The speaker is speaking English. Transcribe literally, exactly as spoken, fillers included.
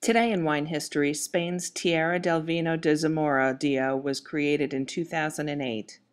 Today in wine history, Spain's Tierra del Vino de Zamora D O was created in two thousand eight.